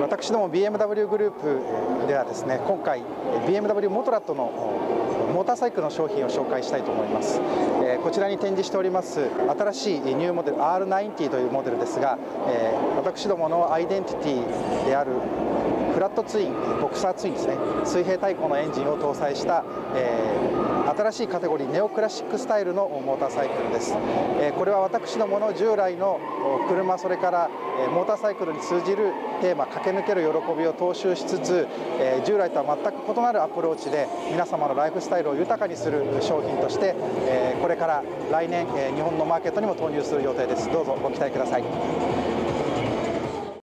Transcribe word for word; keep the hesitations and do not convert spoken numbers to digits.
私ども ビーエムダブリュー グループではですね、今回 ビーエムダブリュー モトラットのモーターサイクルの商品を紹介したいと思います。えー、こちらに展示しております新しいニューモデル アールナインティー というモデルですが、えー、私どものアイデンティティであるフラットツイン、ボクサーツインですね、水平対向のエンジンを搭載した、えー、新しいカテゴリーネオクラシックスタイルのモーターサイクルです。えー、これは私どもの従来の車、それからモーターサイクルに通じるテーマ、駆け抜ける喜びを踏襲しつつ、えー、従来とは全く異なるアプローチで皆様のライフスタイルを豊かにする商品として、えー、これから来年、えー、日本のマーケットにも投入する予定です。どうぞご期待ください。